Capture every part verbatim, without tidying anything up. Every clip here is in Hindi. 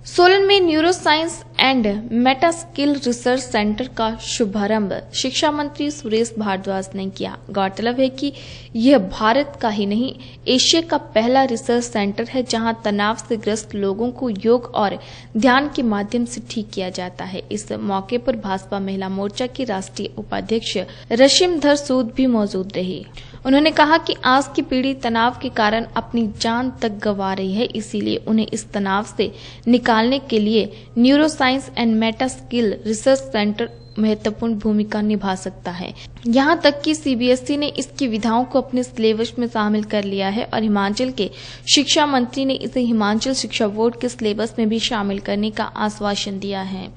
सोलन में neuroscience and meta skill research centre का शुभारंभ शिक्षा मंत्री सुरेश भारद्वाज ने किया। गौरतलब है कि यह भारत का ही नहीं एशिया का पहला रिसर्च सेंटर है जहां तनाव से ग्रस्त लोगों को योग और ध्यान के माध्यम से ठीक किया जाता है। इस मौके पर भाजपा महिला मोर्चा की राष्ट्रीय उपाध्यक्ष रशिमधर सूद भी मौजूद रही। उन्होंने कहा कि आज की पीढ़ी तनाव के कारण अपनी जान तक गंवा रही है, इसीलिए उन्हें इस तनाव से निकालने के लिए neuroscience and meta skill research centre महत्वपूर्ण भूमिका निभा सकता है। यहाँ तक कि सीबीएसई ने इसकी विधाओं को अपने सिलेबस में शामिल कर लिया है और हिमाचल के शिक्षा मंत्री ने इसे हिमाचल शिक्षा बोर्ड के सिलेबस में भी शामिल करने का आश्वासन दिया है।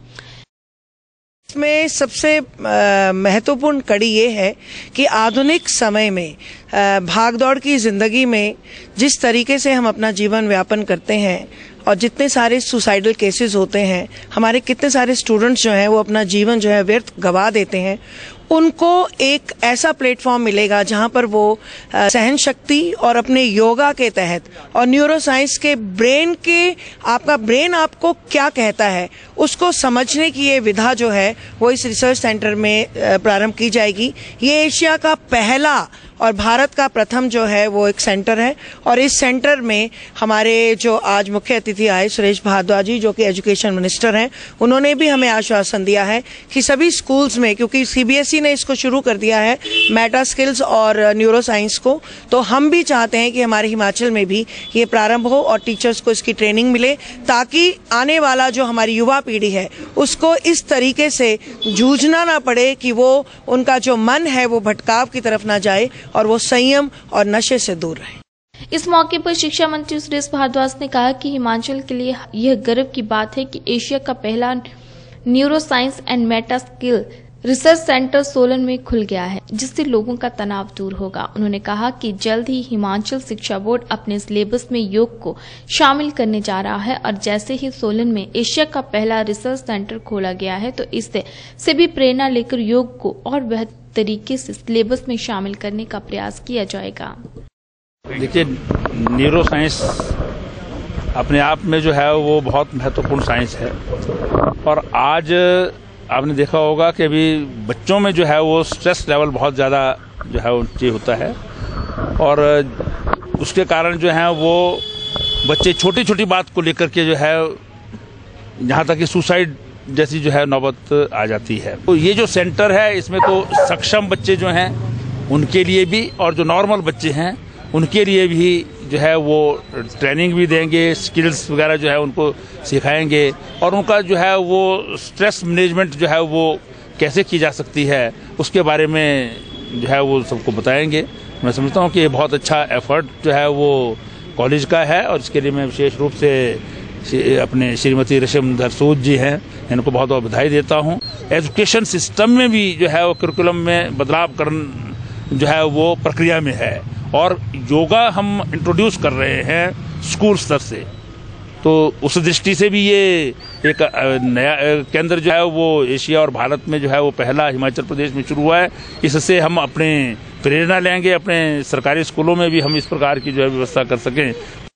इसमें सबसे महत्वपूर्ण कड़ी ये है कि आधुनिक समय में भागदौड़ की जिंदगी में जिस तरीके से हम अपना जीवन व्यापन करते हैं और जितने सारे सुसाइडल केसेस होते हैं, हमारे कितने सारे स्टूडेंट्स जो हैं वो अपना जीवन जो है व्यर्थ गवा देते हैं, उनको एक ऐसा प्लेटफॉर्म मिलेगा जहां पर वो सहन शक्ति और अपने योगा के तहत और न्यूरो साइंस के ब्रेन के आपका ब्रेन आपको क्या कहता है उसको समझने की ये विधा जो है वो इस रिसर्च सेंटर में प्रारंभ की जाएगी। ये एशिया का पहला और भारत का प्रथम जो है वो एक सेंटर है और इस सेंटर में हमारे जो आज मुख्य अतिथि आए सुरेश भारद्वाज जी जो कि एजुकेशन मिनिस्टर हैं, उन्होंने भी हमें आश्वासन दिया है कि सभी स्कूल्स में, क्योंकि सीबीएसई ने इसको शुरू कर दिया है मेटा स्किल्स और न्यूरो साइंस को, तो हम भी चाहते हैं कि हमारे हिमाचल में भी ये प्रारंभ हो और टीचर्स को इसकी ट्रेनिंग मिले ताकि आने वाला जो हमारी युवा पीढ़ी है उसको इस तरीके से जूझना ना पड़े कि वो उनका जो मन है वो भटकाव की तरफ ना जाए और वो संयम और नशे से दूर रहे। इस मौके पर शिक्षा मंत्री सुरेश भारद्वाज ने कहा कि हिमाचल के लिए यह गर्व की बात है कि एशिया का पहला neuroscience and meta skill research centre Solan में खुल गया है, जिससे लोगों का तनाव दूर होगा। उन्होंने कहा कि जल्द ही हिमाचल शिक्षा बोर्ड अपने सिलेबस में योग को शामिल करने जा रहा है और जैसे ही सोलन में एशिया का पहला रिसर्च सेंटर खोला गया है तो इससे से भी प्रेरणा लेकर योग को और बेहतर तरीके से सिलेबस में शामिल करने का प्रयास किया जाएगा। देखिए, न्यूरो साइंस अपने आप में जो है वो बहुत महत्वपूर्ण साइंस है और आज आपने देखा होगा कि अभी बच्चों में जो है वो स्ट्रेस लेवल बहुत ज़्यादा जो है ऊंची होता है और उसके कारण जो है वो बच्चे छोटी छोटी बात को लेकर के जो है यहाँ तक कि सुसाइड जैसी जो है नौबत आ जाती है। तो ये जो सेंटर है इसमें तो सक्षम बच्चे जो हैं उनके लिए भी और जो नॉर्मल बच्चे हैं उनके लिए भी जो है वो ट्रेनिंग भी देंगे, स्किल्स वगैरह जो है उनको सिखाएंगे और उनका जो है वो स्ट्रेस मैनेजमेंट जो है वो कैसे की जा सकती है उसके बारे में जो है वो सबको बताएंगे। मैं समझता हूँ कि ये बहुत अच्छा एफर्ट जो है वो कॉलेज का है और इसके लिए मैं विशेष रूप से अपने श्रीमती रशिमधर सूद जी हैं, इनको बहुत बहुत बधाई देता हूँ। एजुकेशन सिस्टम में भी जो है वो करिकुलम में बदलाव करना जो है वो प्रक्रिया में है और योगा हम इंट्रोड्यूस कर रहे हैं स्कूल स्तर से, तो उस दृष्टि से भी ये एक नया केंद्र जो है वो एशिया और भारत में जो है वो पहला हिमाचल प्रदेश में शुरू हुआ है। इससे हम अपने प्रेरणा लेंगे, अपने सरकारी स्कूलों में भी हम इस प्रकार की जो है व्यवस्था कर सकें